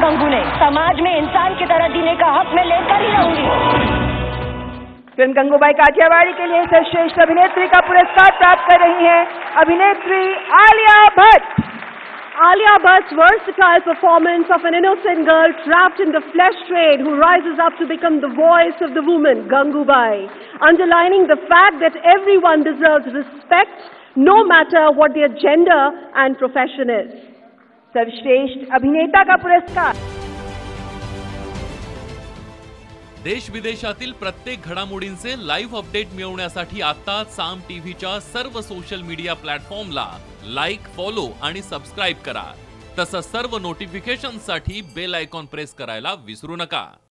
गंगू ने। समाज में इंसान की तरह जीने का हक मैं लेकर ही रहूंगी। फिल्म गंगूबाई काठियावाड़ी के लिए सर्वश्रेष्ठ अभिनेत्री का पुरस्कार प्राप्त कर रही हैं अभिनेत्री Alia Bhatt. Alia Bhatt's versatile performance of an innocent girl trapped in the flesh trade who rises up to become the voice of the woman, Gangubai, underlining the fact that everyone deserves respect no matter what their gender and profession is. सर्वश्रेष्ठ अभिनेता का पुरस्कार। देश विदेशातील प्रत्येक घडामोडींचे live update मिळवण्यासाठी आता साम टीव्हीच्या सर्व सोशल मीडिया प्लॅटफॉर्मला लाईक, फॉलो आणि सबस्क्राइब करा। तसंच सर्व नोटिफिकेशनसाठी बेल आयकॉन प्रेस करायला विसरू नका।